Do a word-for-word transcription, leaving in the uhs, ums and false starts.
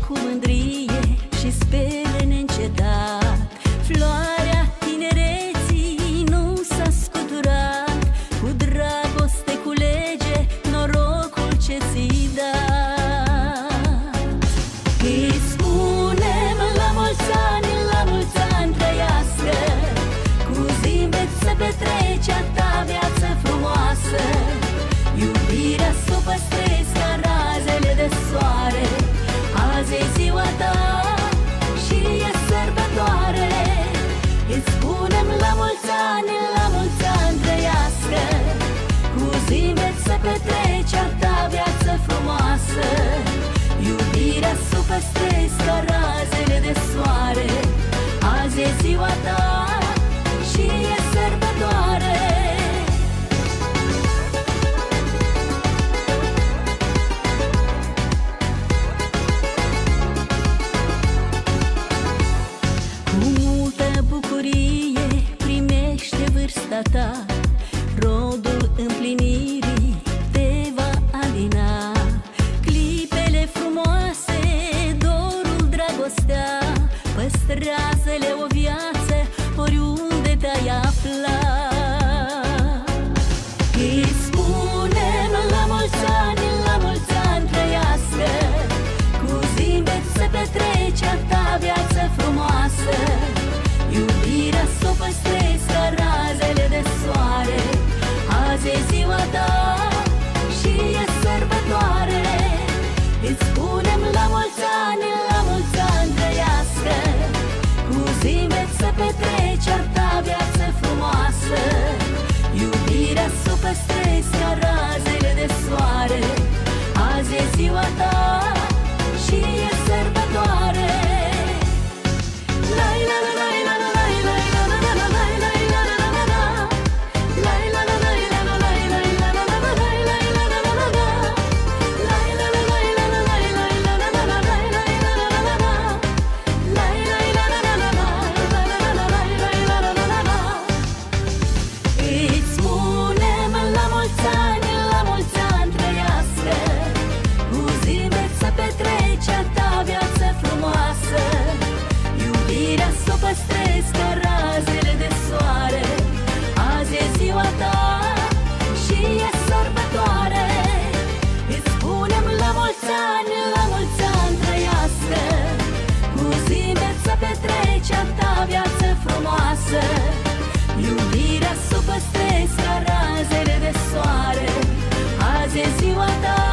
cu mândrie și spere neîncetat. Floarea tinereții nu s-a scuturat, cu dragoste culege norocul ce ți-i dat. Îi spunem la mulți ani, la mulți ani trăiască, cu zâmbet să petrece a ta viață frumoasă. Iubirea s-o păstrezi ca razele de soare, azi e ziua ta și e sărbătoare. Îți spunem la mulți ani, la mulți ani trăiască, cu zâmbet să petrece a ta viață frumoasă. Iubirea s-o păstrezi ca razele de soare, azi e ziua ta și e sărbătoare. Vârsta ta, rodul împlinirii te va alina. Clipele frumoase, dorul, dragostea, păstrează-le o viață oriunde te-ai afla. Îi spunem la mulți ani, la mulți ani trăiască, cu zâmbet să petrece a ta viață frumoasă. Iubirea s-o păstrezi ca razele de soare, azi e ziua ta și e sărbătoare. Îți spunem la mulți ani, la mulți ani trăiască, cu zâmbet să petrece a ta viață frumoasă. Iubirea s-o păstrezi ca razele de soare, azi e ziua ta și e sărbătoare. Păstrezi ca razele de soare, azi e ziua ta și e sărbătoare. Îți spunem la mulți ani, la mulți ani trăiască, cu zâmbet să petrece a ta viață frumoasă. Iubirea s-o păstrezi ca razele de soare, azi e ziua ta